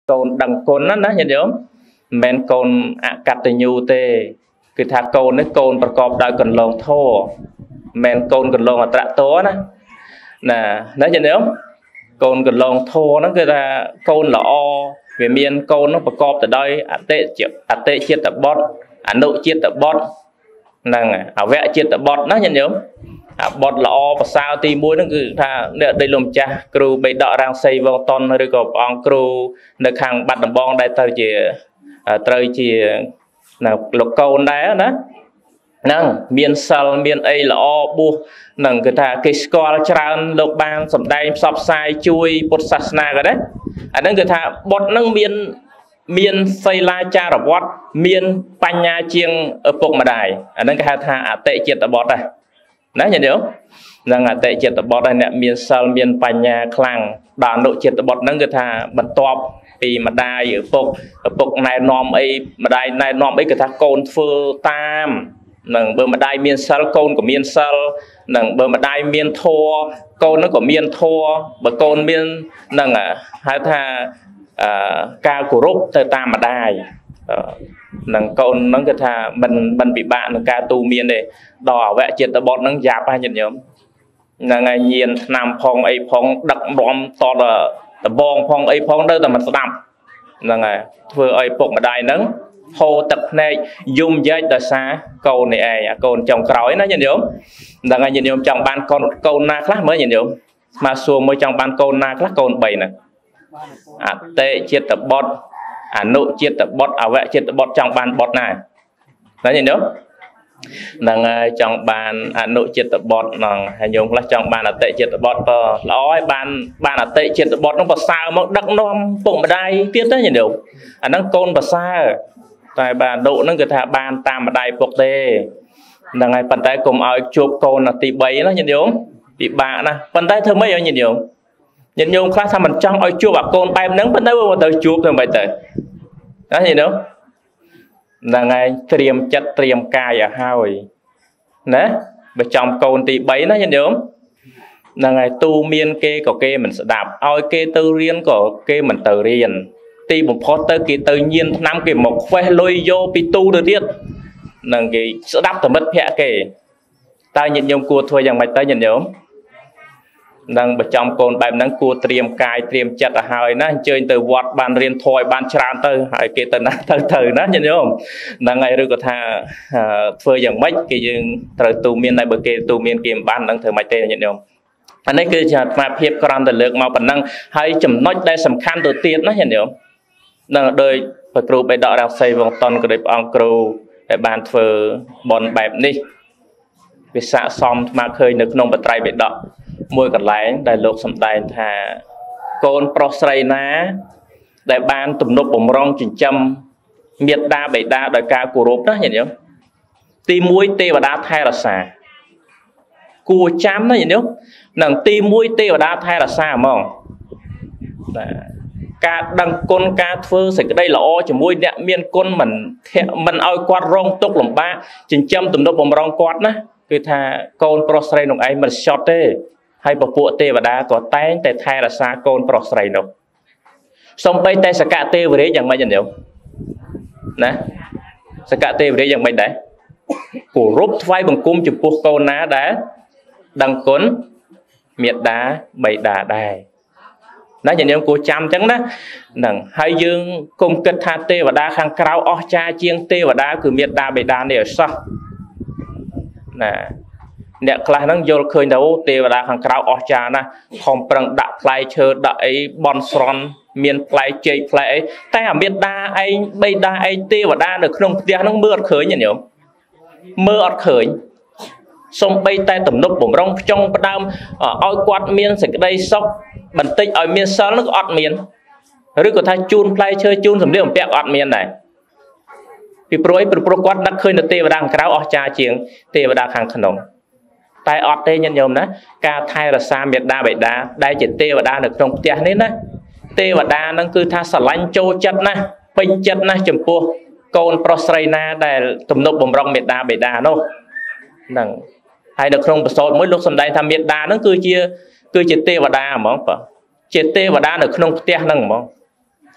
côn đằng côn nó nhận nhớ men côn cắt từ nhu tê cứ thà côn đấy cônประกอบដោយកន្លងធម៌men côn កន្លងអត្រតោណាណាnhận nhớ côn កន្លងធម៌ហ្នឹងគឺថាកូនល្អវាមានកូននោះប្រកបទៅដោយអតិចិត្តបត់អនុចិត្តបត់ហ្នឹងអវចិត្តបត់ណាញញោមបត់ល្អប្រសើរទី1ហ្នឹងគឺថាអ្នកដីលំចាស់គ្រូបេដករាំងសីវងតនឬក៏ព្រះអង្គគ្រូនៅខាងបាត់ដំបងដែលត្រូវជាលោកកូនដែរណាហ្នឹងមានសិលមានអីល្អបួសហ្នឹងគឺថាគេស្គាល់ច្រើនលោកបានសម្ដែងផ្សព្វផ្សាយជួយពុទ្ធសាសនាក៏ដែរអាហ្នឹងគឺថាបុត្រហ្នឹងមានសីលាចារវត្តមានបញ្ញាជាងឪពុកម្ដាយអាហ្នឹងគេហៅថាអតិចិត្តបុត្រណាញាតិញោមហ្នឹងអតិចិត្តបុត្រហើយអ្នកមានសិលមានបញ្ញាខ្លាំងដល់អនុចិត្តបុត្រហ្នឹងគឺថាបន្ទាប់ពីម្ដាយឪពុកណែនាំអីម្ដាយណែនាំអីគឺថាកូនធ្វើតាមនឹងបើម្ដាយមានសិលកូនក៏មានសិលនឹងបើម្ដាយមានធម៌កូននោះក៏មានធម៌បើកូនមាននឹងហៅថាការគោរពទៅតាមម្ដាយនឹងកូនហ្នឹងគឺថាមិនពិបាកនឹងការទូមានទេដល់អវចិត្តបុត្រហ្នឹងយ៉ាប់ហើយញាតិញោមហ្នឹងហើយញៀនឆ្នាំផងអីផងដឹកនាំតតបងផងអីផងទៅតែមិនស្ដាប់ហ្នឹងហើយធ្វើឲ្យពុកម្ដាយហ្នឹងហូរទឹកភ្នែកយំយែកដោយសារកូននេះឯងអាកូនចុងក្រោយណាញាតិញោមហ្នឹងហើយញាតិញោមចង់បានកូនណាខ្លះមើលញាតិញោមស្មាសួរមួយចង់បានកូនណាខ្លះកូន3ហ្នឹងអតិចិត្តបុត្រអនុចិត្តបុត្រអវចិត្តបុត្រចង់បានបុត្រណាណាញាតិញោមហ្នឹងហើយចង់បានអនុចិត្តបុត្រហ្នឹងហើយញោមខ្លះចង់បានអតិចិត្តបុត្រក៏ល្អហើយបានអតិចិត្តបុត្រហ្នឹងប្រសើរមកដឹកនាំពុកម្ដាយទៀតទេញាតិញោមអាហ្នឹងកូនប្រសើរតែបាទអនុហ្នឹងគឺថាបានតាមម្ដាយពុកទេហ្នឹងហើយប៉ុន្តែកុំឲ្យជួបកូនទី3ណាញាតិញោមពិបាកណាស់ប៉ុន្តែធ្វើម៉េចឲ្យញាតិញោមខ្លះថាមិនចង់ឲ្យជួបអាកូនបែបហ្នឹងប៉ុន្តែទៅជួបទៅមិនទៅណាញាតិញោមហ្នឹងហើយត្រៀមចិត្តត្រៀមកាយឲ្យហើយណាបើចំកូនទី3ណាញាតិញោមហ្នឹងហើយទូមានគេក៏គេមិនស្ដាប់ឲ្យគេទៅរៀនក៏គេមិនទៅរៀនទីបំផុតទៅគេទៅញៀនឆ្នាំគេមកខ្វេះលុយយកពីទូទៅទៀតហ្នឹងគេស្ដាប់តែមិត្តភក្តិគេតើញាតិញោមគួរធ្វើយ៉ាងម៉េចទៅញាតិញោមនឹងបចំកូនបែបហ្នឹងគួរត្រៀមកាយត្រៀមចិត្តឲ្យហើយណាអញ្ជើញទៅវត្តបានរៀនធម៌ឲ្យបានច្រើនទៅហើយគេទៅណាទៅណាញាតិញោមហ្នឹងហើយឬក៏ថាធ្វើយ៉ាងម៉េចគេយើងត្រូវទូមានតែបើគេទូមានគេមិនបានហ្នឹងធ្វើម៉េចទេញាតិញោមអានេះគឺជាអាត្មាភាពក្រំតែលើកមកប៉ុណ្ណឹងហើយចំណុចដែលសំខាន់ទៅទៀតណាញាតិញោមនឹងដោយព្រះគ្រូបេដករាំងសីវងតនក៏ដោយព្រះអង្គគ្រូដែលបានធ្វើបន់បែបនេះវាស័ក្តិសមអាត្មាឃើញនៅក្នុងបត្រៃបេដកមួយកន្លែងដែលលោកសម្ដែងថាកូនប្រុសស្រីណាដែលបានទំនុកបំរុងចិញ្ចឹមមេត្តាបិតាដោយការគោរពណាញាតិញោមទី1ទេវតាថែរក្សាគួរចាំណាញាតិញោមនឹងទី1ទេវតាថែរក្សាហ្មងបាទការដឹងគុណការធ្វើសេចក្តីល្អជាមួយអ្នកមានគុណមិនឲ្យគាត់រងទុក្ខលំបាកចិញ្ចឹមទំនុកបំរុងគាត់ណាគឺថាកូនប្រុសស្រីនោះឯងមិនឆត់ទេហើយពពួកទេវតាក៏តែងតែថែរក្សាកូនប្រុសស្រីនោះសំបីតែសកទេវរាជយ៉ាងម៉េចញោមណាសកទេវរាជយ៉ាងម៉េចដែរគោរពថ្វាយបង្គំចំពោះកូនណាដែលដឹងគុណមេត្តាបិតាដែរណាញញឹមគួរចាំអញ្ចឹងណាហ្នឹងហើយយើងគុំគិតថាទេវតាខាងក្រៅអស្ចារ្យជាងទេវតាគឺមេត្តាបិតានេះឲ្យសោះណាអ្នកខ្លះហ្នឹងយល់ឃើញថាអូទេវតាខាងក្រៅអស្ចារ្យណាស់ខំប្រឹងដាក់ផ្លែឈើដាក់អីបន់ស្រន់មានផ្លែចេកផ្លែអីតែអាមេត្តាឯងបិតាឯងទេវតានៅក្នុងផ្ទះហ្នឹងមើលអត់ឃើញទេញោមមើលអត់ឃើញសំបីតែទំនុកបំរុងខ្ចុងផ្ដើមឲ្យគាត់មានសេចក្តីសុខបន្តិចឲ្យមានសិលនោះក៏អត់មានឬក៏ថាជូនផ្លែឈើជូនសម្លៀកបំពាក់ក៏អត់មានដែរពីព្រោះគាត់ដឹកឃើញទៅទេវតាខាងក្រៅអស្ចារ្យជាងទេវតាខាងក្នុងតែអត់ទេញាតិញោមណាការថែរក្សាមេត្តាបិតាដែលជាទេវតានៅក្នុងផ្ទះនេះណាទេវតាហ្នឹងគឺថាស្រឡាញ់ចូលចិត្តណាស់ពេញចិត្តណាស់ចំពោះកូនប្រុសស្រីណាដែលទំនុកបំរុងមេត្តាបិតានោះហ្នឹងហើយនៅក្នុងបទមួយលោកសម្ដែងថាមេត្តាហ្នឹងគឺជាទេវតាហ្មងបាទជាទេវតានៅក្នុងផ្ទះហ្នឹងហ្មង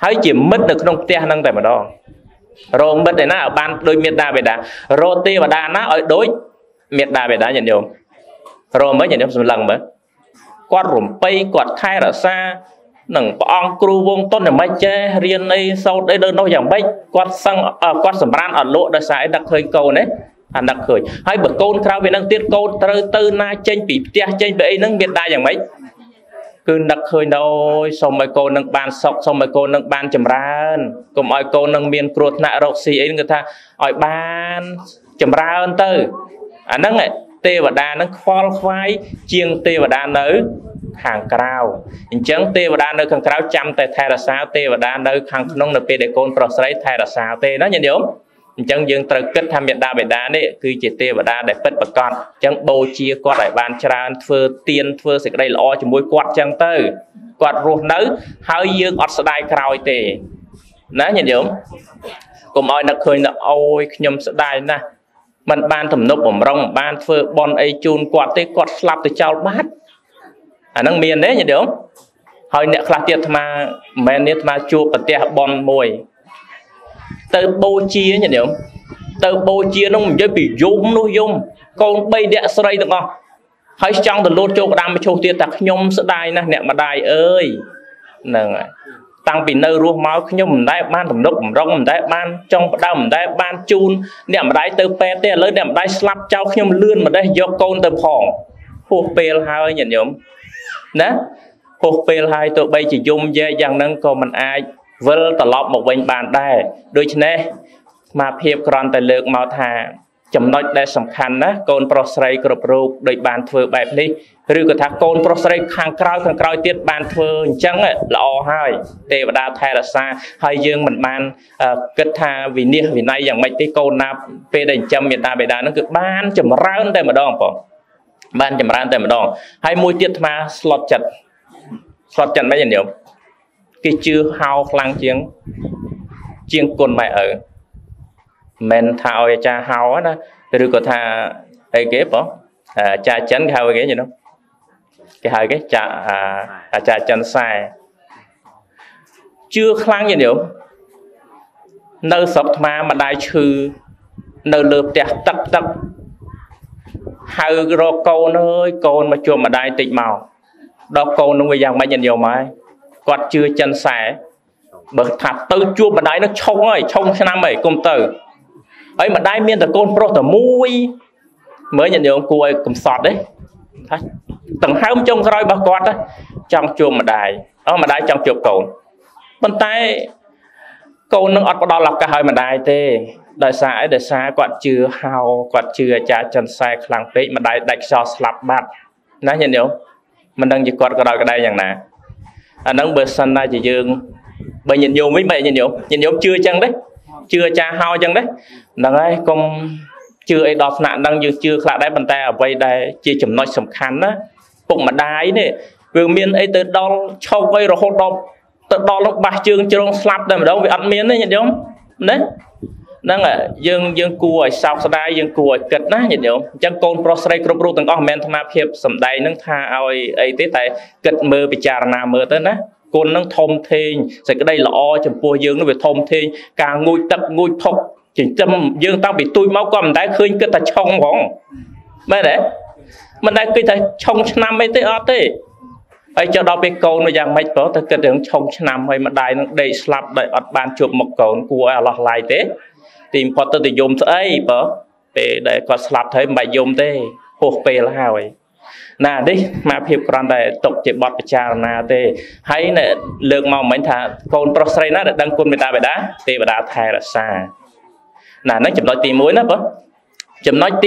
ហើយជាមិត្តនៅក្នុងផ្ទះហ្នឹងតែម្ដងរោមិត្តឯណាបានដូចមេត្តាបេតារោទេវតាណាឲ្យដូចមេត្តាបេតាញាតិញោមរោមើលញាតិញោមសម្លឹងមើលគាត់រំពៃគាត់ថែរក្សានឹងព្រះអង្គគ្រូវងតុនតែមិនចេះរៀនអីសោតអីដល់នោះយ៉ាងម៉េចគាត់សឹងគាត់សម្រានអត់លក់ដោយសារអីដឹកឃើញកូនទេអាដឹកឃើញហើយបើកូនក្រៅវានឹងទៀតកូនត្រូវទៅណាចេញពីផ្ទះចេញពីអីហ្នឹងមេត្តាយ៉ាងម៉េចគឺដឹកឃើញដល់សូមឲ្យកូននឹងបានសុខសូមឲ្យកូននឹងបានចម្រើនកុំឲ្យកូននឹងមានគ្រោះថ្នាក់រោគស៊ីអីគឺថាឲ្យបានចម្រើនទៅអាហ្នឹងទេវតានឹងខ្វល់ខ្វាយជាងទេវតានៅខាងក្រៅអញ្ចឹងទេវតានៅខាងក្រៅចាំតែថែរក្សាទេវតានៅខាងក្នុងនៅពេលដែលកូនប្រុសស្រីថែរក្សាទេណាញាតិញោមអញ្ចឹងយើងត្រូវគិតថាមេត្តាបិតានេះគឺជាទេវតាដែលពិតប្រាកដអញ្ចឹងបូជាគាត់ឲ្យបានច្រើនធ្វើទានធ្វើសេចក្តីល្អជាមួយគាត់អញ្ចឹងទៅគាត់រស់នៅហើយយើងអត់ស្ដាយក្រោយទេណាញាតិញោមកុំឲ្យនឹកឃើញថាអូយខ្ញុំស្ដាយណាស់មិនបានទំនុកបំរុងបានធ្វើបន់អីជូនគាត់ទេគាត់ស្លាប់ទៅចោលបាត់អាហ្នឹងមានទេញាតិញោមហើយអ្នកខ្លះទៀតអាត្មាមិនមែននេះអាត្មាជួបប្រទេសបន់មួយទៅបូជាញាតិញោមទៅបូជានោះនិយាយពីយំនោះយំកូន3អ្នកស្រីទាំងអស់ហើយចង់ទៅលូតចូលក្តាមមឈូសទៀតតែខ្ញុំស្ដាយណាស់អ្នកម្ដាយអើយហ្នឹងហើយតាំងពីនៅរស់មកខ្ញុំមិនដែលបានទំនុកបំរុងមិនដែលបានចង់ផ្ដើមមិនដែលបានជូនអ្នកម្ដាយទៅពេទ្យទេឥឡូវអ្នកម្ដាយស្លាប់ចោលខ្ញុំលឿនម្ដេះយកកូនទៅផងហួសពេលហើយញាតិញោមណាហួសពេលហើយទោះបីជាយំយែកយ៉ាងហ្នឹងក៏មិនអាចវិលត្រឡប់មកវិញបានដែរដូច្នេះស្មារភាពគ្រាន់តែលើកមកថាចំណុចដែលសំខាន់ណាកូនប្រុសស្រីគ្រប់រូបដូចបានធ្វើបែបនេះឬក៏ថាកូនប្រុសស្រីខាងក្រោយទៀតបានធ្វើអញ្ចឹងល្អហើយទេវតាថែរក្សាហើយយើងមិនបានគិតថាវិនិច្ឆ័យវិន័យយ៉ាងម៉េចទេកូនណាពេលដែលចិញ្ចឹមមេត្តាបិតាហ្នឹងគឺបានចម្រើនតែម្ដងបងបានចម្រើនតែម្ដងហើយមួយទៀតអាត្មាស្លុតចិត្តមិនញញោមគេជឿហៅខ្លាំងជាងគុណម៉ែឪមិនថាឲ្យអាចារ្យហៅណាឬក៏ថាអីគេបងអាចារ្យចិនគេហៅគេយល់គេហៅគេចាអាចារ្យចិនខ្សែជឿខ្លាំងយល់នៅស្រុកថ្មម្ដាយឈឺនៅលើផ្ទះទឹកហៅរកកូនអើយកូនមកជួបម្ដាយតិចមកដល់កូននឹងវាយ៉ាងម៉េចយល់មកគាត់ជឿចិនខ្សែបើថាទៅជួបម្ដាយនោះឆុងហើយឆុងឆ្នាំហើយកុំទៅហើយម្ដាយមានតែកូនប្រុសតែមួយមើលញាតិញោមគួរឲ្យកំសត់ទេថាដង្ហើមចុងក្រោយរបស់គាត់ចង់ជួបម្ដាយម្ដាយចង់ជួបកូនប៉ុន្តែកូននឹងអត់ផ្ដល់ឱកាសឲ្យម្ដាយទេដោយសារអីដោយសារគាត់ជឿហៅគាត់ជឿអាចារ្យចិនខ្សែខ្លាំងពេកម្ដាយដាច់ខ្យល់ស្លាប់បាត់ណាញាតិញោមមិនដឹងជាគាត់ក៏ដោយក្ដីយ៉ាងណាអាហ្នឹងបើសិនណាជាយើងបើញាតិញោមវិញមិនញាតិញោមជឿអញ្ចឹងទេជឿអាចារ្យហៅអញ្ចឹងទេហ្នឹងហើយកុំជឿអីដល់ថ្នាក់ហ្នឹងយើងជឿខ្លះដែរប៉ុន្តែអ្វីដែលជាចំណុចសំខាន់ណាពុកម្ដាយនេះវាមានអីទៅដល់ឈប់អីរហូតដល់ទៅដល់នោះបាសជើងជ្រុងស្លាប់តែម្ដងវាអត់មានទេញាតិញោមណាហ្នឹងយើងគួរឲ្យសោកស្ដាយយើងគួរឲ្យគិតណាញាតិញោមអញ្ចឹងកូនប្រុសស្រីគ្រប់រូបទាំងអស់មិនមែនអាត្មាភាពសម្ដែងហ្នឹងថាឲ្យអីទេតែគិតមើលពិចារណាមើលទៅណាគុណនឹងធំធេងសេចក្តីល្អចំពោះយើងនោះវាធំធេងការងូចទឹកងូចភពចិញ្ចឹមយើងតាំងពីទូចមកក៏មិនដែលឃើញគិតតែឆុងហ្មងមែនទេមិនដែលគិតថាឆុងឆ្នាំអីទេអត់ទេហើយចុះដល់ពេលកូនវាយ៉ាងម៉េចបើទៅគិតរឿងឆុងឆ្នាំហើយម្ដាយនឹងដេកស្លាប់ដោយអត់បានជួបមុខកូនគួរឲ្យអាឡោះឡាយទេទីបំផុតទៅយំស្អីបើពេលដែលគាត់ស្លាប់ទៅមិនបាច់យំទេហួសពេលហើយណានេះមកភាពគ្រាន់តែຕົកជាបទពិចារណាទេហើយលើកមកមិញថាកូនប្រុសស្រីណាដែលដឹងគុណមេត្តាបិតាទេវតាថែរក្សាណាហ្នឹងចំណុចទី1ណាបើចំណុចទី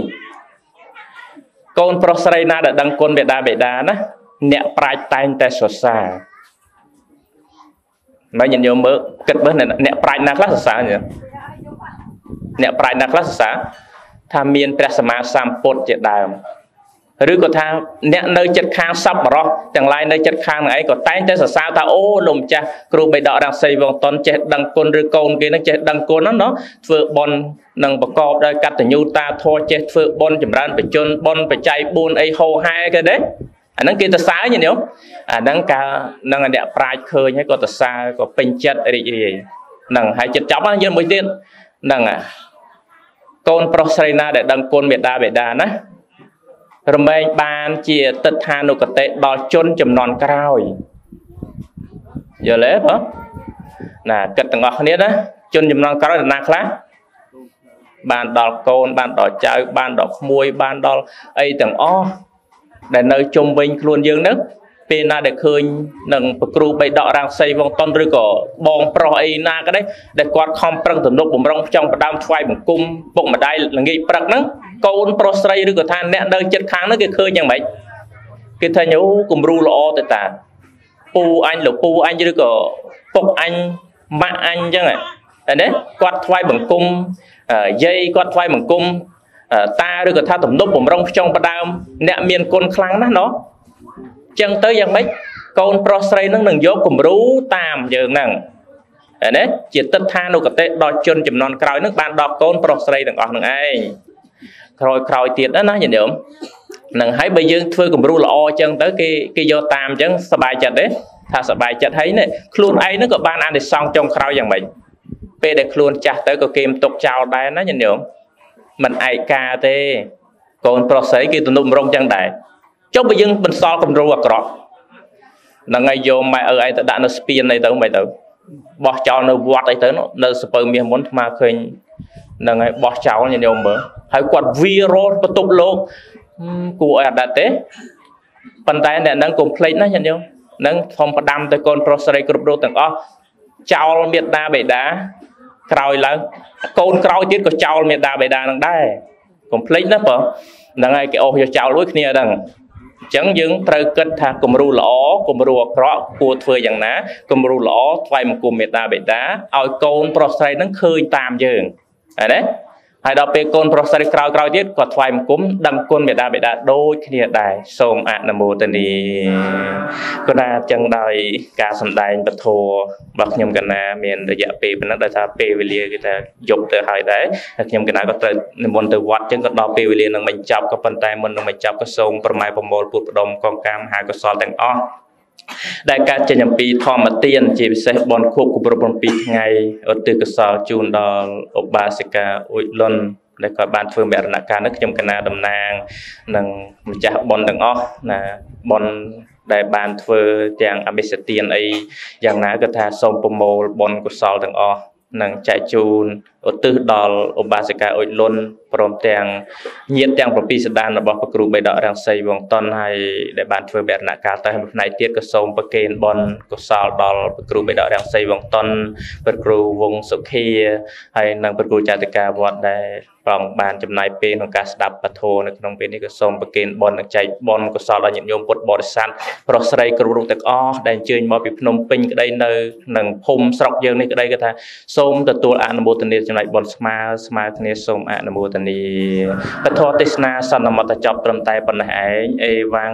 2កូនប្រុសស្រីណាដែលដឹងគុណមេត្តាបិតាណាអ្នកប្រាជ្ញតែងតែសរសើរមិនញញមើលគិតមើលអ្នកប្រាជ្ញណាខ្លះសរសើរអ្នកប្រាជ្ញណាខ្លះសរសើរថាមានព្រះសម្មាសម្ពុទ្ធជាដើមឬក៏ថាអ្នកនៅចិត្តខាងសប្បុរសទាំងឡាយនៅចិត្តខាងនឹងឯងក៏តែងតែសរសើរថាអូលោកម្ចាស់គ្រូបិដករាំងសីវងតុនចេះដឹងគុណឬកូនគេនឹងចេះដឹងគុណហ្នឹងណាធ្វើបុណ្យនឹងប្រកបដោយកតញ្ញូតាធម៌ចេះធ្វើបុណ្យចម្រើនបច្ចុប្បន្នបុណ្យបច្ច័យ4អីហោហែគេទេ nâng kia ta xá như nếu nâng cả nâng là đẹp prai khơi hay có ta xa có bình chất ở đây nâng hai chất chóc như mới tiên nâng con prosrena để đăng con miệt đa ná rồi mình bàn chia tật hà nụ cật tệ đo chôn chùm non cao giờ lẽ hả nè cật tầng ngọc này đó chôn chùm non cao là nạc lá bàn đo con bàn đo chơi bàn đo muôi bàn đo ấy tầng o để nơi chung bình luôn dương nước bên na để khơi nâng bậc cừu bay đọ rang xây vòng ton rồi có bong pro ấy na cái đấy để quạt không prăng tụm nốt bùng rong trong đam xoay bùng cung bụng mà đây là nghi prăng nắng con pro xây rồi có than nè nơi chất kháng nó cái khơi như vậy cái thay nhú cùng ru lọ tại ta pu anh lục pu anh rồi có phục anh mạ anh chứ này đấy quạt xoay bùng cung dây quạt xoay bùng cung ta rồi có than tụm nốt bùng rong trong đam nè miền côn kháng nó chân tới dân mấy con prosray nó đừng vô cùng rú tam giờ nằng đấy chỉ tất than đâu cả tệ đo chân chùm non còi nước ban đo con prosray đừng ọt đừng ai rồi còi tiệt đó nó nhìn được nằng hãy bây giờ thuê cùng rú lọ chân tới cái vô tam chân sờ bài chặt đấy thà sờ bài chặt thấy này luôn ấy nó có ban ăn để xong trong còi dạng mình pe để luôn chặt tới có kim tục chào đây nó nhìn được mình ai ca thế con prosray kia tụi nôm rong chân đại chốt bây giờ mình so cùng rùa cọ là ngày vô mày ở ai ta đã nó spin này tới mày tới bỏ cháu nó vót ấy tới nó super miếng muốn mà khơi là ngày bỏ cháu như nhiều mở hay quạt virus bắt tục lô của đã thế phần tay này đang complete nó nhận không đang không có đâm tới con processor group đô từng cháu miệt đa bể đá còi là con còi tiết của cháu miệt đa bể đá đang đây complete đó phải là ngày cái ô cho cháu lối kia đằng chẳng những trời kết thà cùng ru lõ cùng ru cọ của thuê dạng ná cùng ru lõ vay một cùng mệt bể đá ao con prosray nó khơi tam dường đấy hay đọc về con prosray cào tiết có vay một cúm đâm con mệt đá đôi khi đại sôm nam mô tần đi có đa chân đời cả sầm đại bật thô bậc nhom cả na miền để dạ pe bên đó đại ta pe về lia người ta dục từ hai đấy nhom cả na có từ môn từ vọt chân có đọc pe về lia năng mình chọc có phần tay mình năng mình chọc có sôm permai pemol put đom con cam hai có sò teng o đại ca chân nhầm pi thom mà tiền chỉ sẽ bòn khúc của bòn pi ngày ở từ cái sò chun đo obasika uy lon để coi ban phương mẹ là ca nước trong cái na đầm nang năng chả bòn đằng o là bòn đại ban phương dạng amisetian ấy dạng ná cái tha sôm pemol bòn của sò đằng o năng chạy chun ở từ đo obasika uy lon prom tang nhiệt tang pro pi đan là bọc cừu bay đỏ đang xây vòng ton hay để ban phương mẹ là ca tới một này tiết cái sôm bậc kên bòn của sò đo cừu bay đỏ đang xây vòng ton bậc cừu vùng sục kia hay năng bậc cừu chạy từ ca vọt đây vòng bàn chấm này pe trong ca đập bát thôในក្នុងពេលនេះក៏សូមប្រគេនបននឹងចែកបនកុសលដល់ញាតិញោមពុទ្ធបរិស័ទប្រុសស្រីគ្រប់រូបទាំងអស់ដែលអញ្ជើញមកពីភ្នំពេញក្តីនៅនឹងភូមិស្រុកយើងនេះក្តីក៏ថាសូមទទួលអនុមោទនាចំណែកបនស្មើគ្នាសូមអនុមោទនាពធទេសនាសន្មតចប់ត្រឹមតែប៉ុណ្ណេះឯងអេវ៉ាំង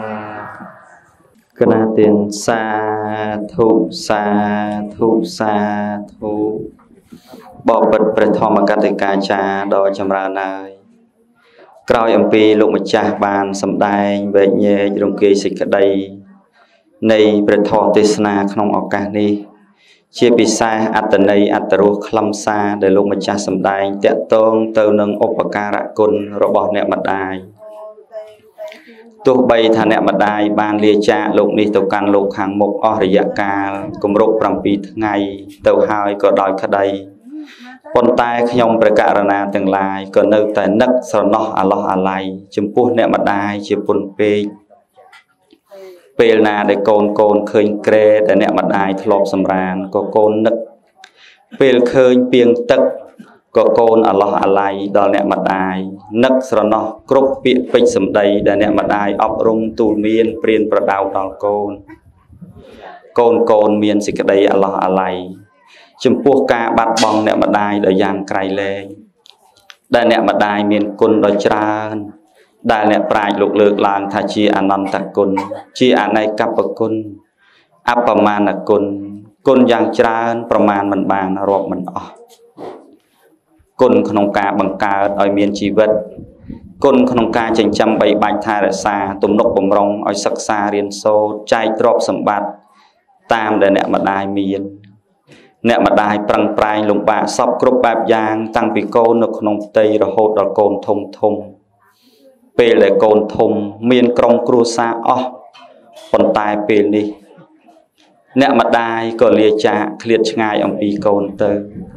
គណៈទានសាធុសាធុសាធុបបិទ្ធព្រះធម្មកតិកាចារដ៏ចម្រើនហើយក្រោយអំពីលោកម្ចាស់បានសម្ដែងវែកញែករង្គីសេចក្តីនៃព្រះធម៌ទេសនាក្នុងឱកាសនេះជាពិសេសអត្តន័យអត្តរសខ្លឹមសារដែលលោកម្ចាស់សម្ដែងតាក់ទងទៅនឹងឧបការៈគុណរបស់អ្នកម្ដាយទោះបីថាអ្នកម្ដាយបានលាចាកលោកនេះទៅកាន់លោកខាងមុខអស់រយៈកាលគម្រប់7ថ្ងៃទៅហើយក៏ដោយក្តីប៉ុន្តែខ្ញុំព្រះករណាទាំងឡាយក៏នៅតែនឹកស្រណោះអាឡោះអាល័យចំពោះអ្នកម្ដាយជាពុនពេកពេលណាដែលកូនឃើញក្រែដែលអ្នកម្ដាយធ្លាប់សម្រានក៏កូននឹកពេលឃើញពាងទឹកក៏កូនអាឡោះអាល័យដល់អ្នកម្ដាយនឹកស្រណោះគ្រប់ពាក្យពេចន៍សម្ដីដែលអ្នកម្ដាយអប់រំទូលមានព្រានប្រដៅដល់កូនមានសេចក្តីអាឡោះអាល័យចំពោះការបាត់បង់អ្នកម្ដាយដ៏យ៉ាងក្រៃលែងដែលអ្នកម្ដាយមានគុណដ៏ច្រើនដែលអ្នកប្រាជ្ញលោកលើកឡើងថាជាអនន្តគុណជាអនេកប្បគុណអបមាណគុណគុណយ៉ាងច្រើនប្រមាណមិនបានរាប់មិនអស់គុណក្នុងការបង្កើតឲ្យមានជីវិតគុណក្នុងការចិញ្ចឹមបីបាច់ថែរក្សាទំនុកបំរុងឲ្យសិក្សារៀនសូត្រចែកទ្រព្យសម្បត្តិតាមដែលអ្នកម្ដាយមានអ្នកម្ដាយប្រឹងប្រែងលំបាកសពគ្រប់បែបយ៉ាងតាំងពីកូននៅក្នុងផ្ទៃរហូតដល់កូនធំធំពេលដែលកូនធំមានក្រុមគ្រួសារអស់ប៉ុន្តែពេលនេះអ្នកម្ដាយក៏លាចាកឃ្លាតឆ្ងាយអំពីកូនទៅ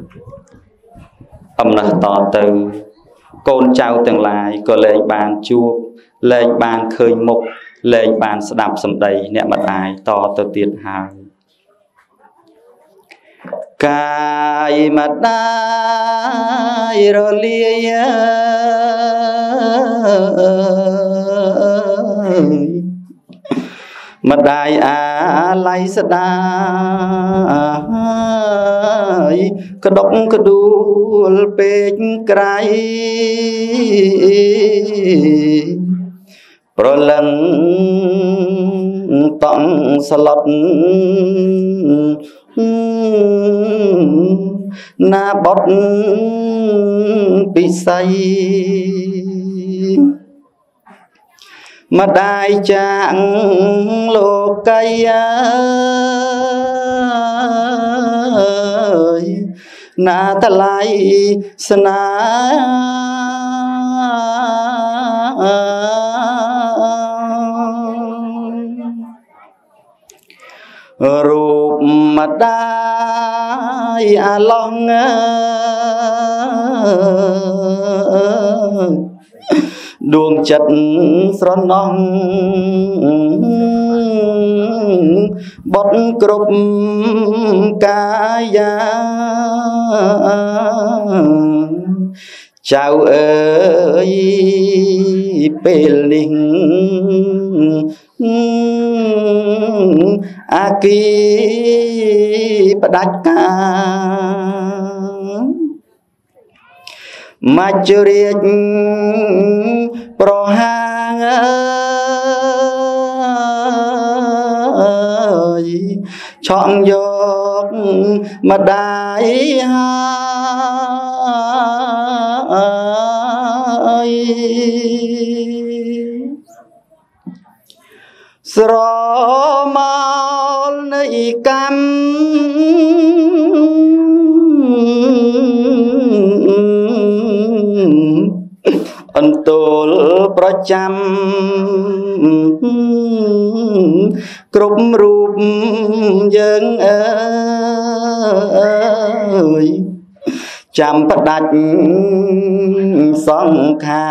អំណះតទៅកូនចៅទាំងឡាយក៏លែងបានជួបលែងបានឃើញមុខលែងបានស្ដាប់សម្ដីអ្នកម្ដាយតទៅទៀតហើយកាយម្ដាយរលាយម្ដាយអាឡ័យស្ដាយក្តុកក្ដួលពេកក្រៃប្រលឹងតង់ស្លុតណាបុតពិស័យម្ដាយចាងលោកីណាថ្លៃស្នារូបម្ដាយអាឡោះដួងចិត្តស្រណោះបុតគ្រប់កាយាចៅអើយពេលនេះអាគីផ្ដាច់ការមច្ចរាជប្រហាងឆក់យកម្ដាយហើយស្រមោលនៃកម្មអន្តលប្រចាំគ្រប់រូបយើងអើយចាំផ្ដាច់សង្ខា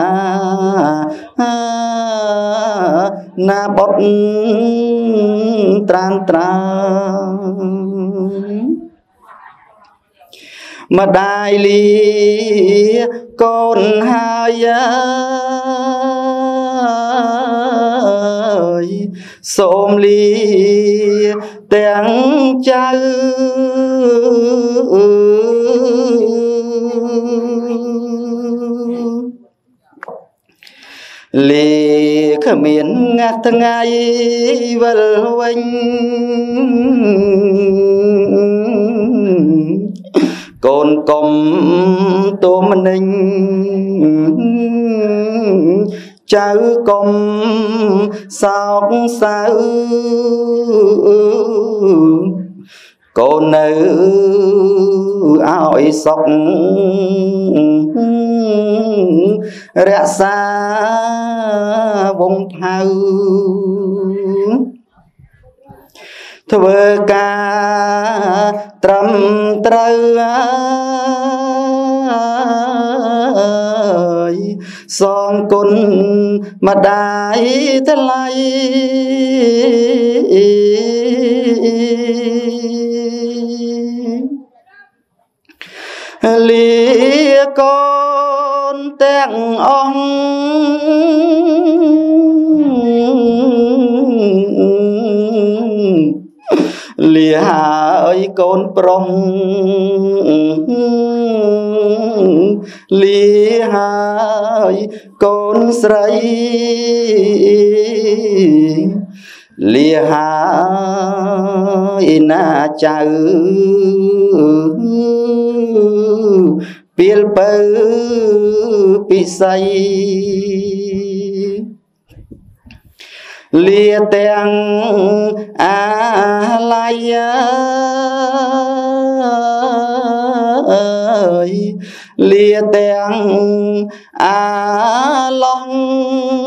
ណាបុតត្រានត្រាម្ដាយលីកូនហើយសូមលីទាំងចៅលីគ្មានងាត់ថ្ងៃវិលវិញកូនកុំទូមនិញចៅកុំសោកសៅកូននៅឲ្យសុខរក្សាវងថៅធ្វើការត្រឹមត្រូវសងគុណម្ដាយថ្លៃលាកូនទាំងអស់លាហើយកូនប្រុសលាហើយកូនស្រីលាហើយណាចៅពីលពៅពិ say lia tiếng lai ơi lia tiếng long